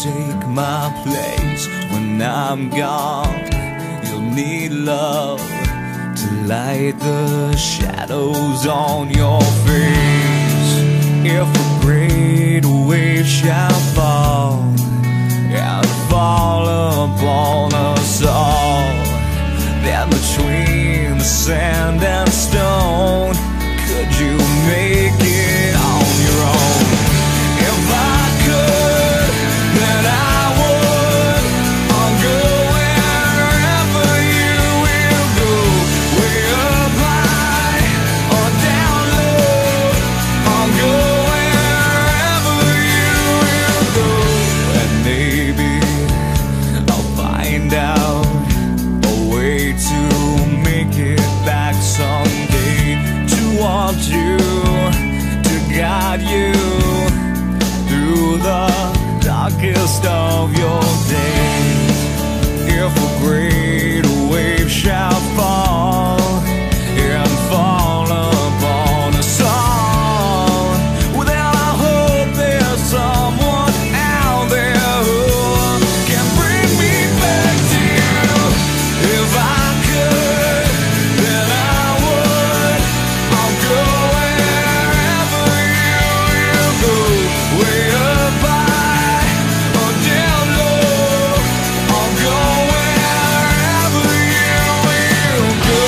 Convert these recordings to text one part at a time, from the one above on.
take my place when I'm gone. You'll need love to light the shadows on your face. If a great wave shall fall and fall upon us all, then between the sand and stone, could you make it on your own? If I could, then I would. I'll go wherever you will go, way up high or down low. I'll go wherever you will go, and maybe I'll find out a way to make it back someday, to want you, to guide you through the darkest of your days. If a great wave shall fall and fall upon us all, well then I hope there's someone out there who can bring me back to you. If I could, then I would. I'll go wherever you will go, way up high or down low. I'll go wherever you will go.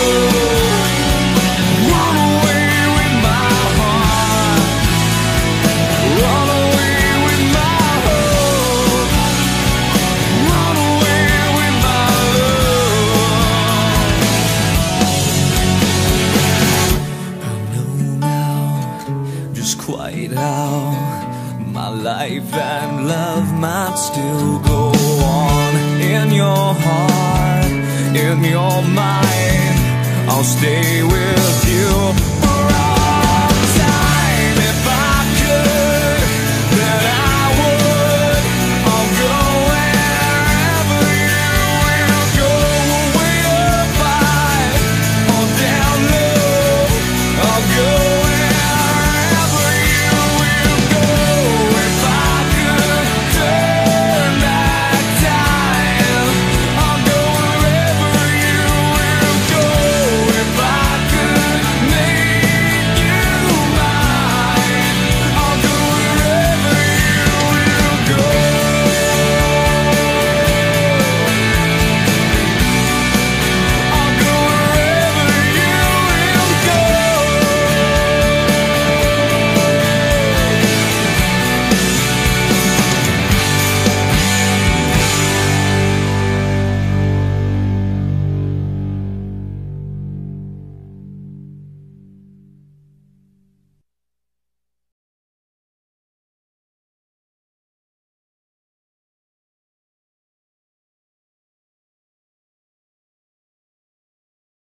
Run away with my heart, run away with my hope, run away with my love. I know now just quite how my life and love might still go on. In your heart, in your mind, I'll stay with you.